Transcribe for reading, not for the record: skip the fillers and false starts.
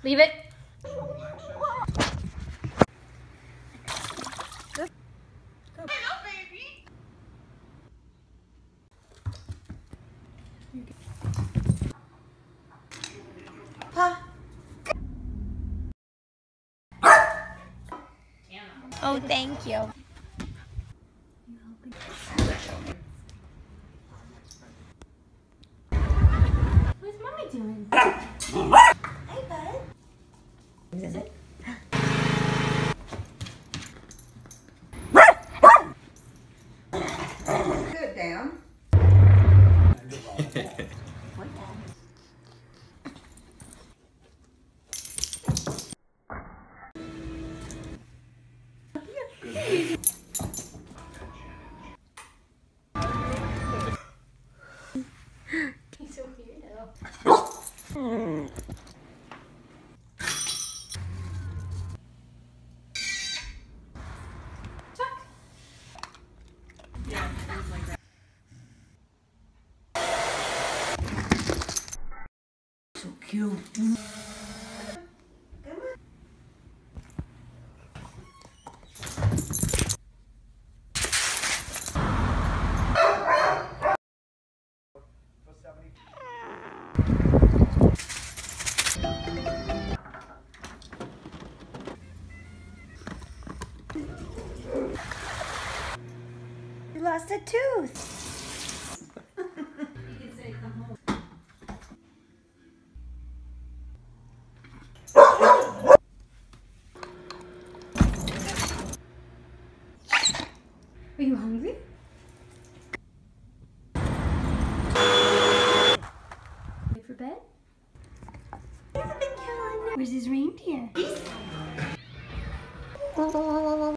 Leave it. Oh, thank you. What's mommy doing? Hey, bud. Is it? Sit down. He's so weirdo. So cute. You lost a tooth. Are you hungry? Ready for bed? Where's his reindeer?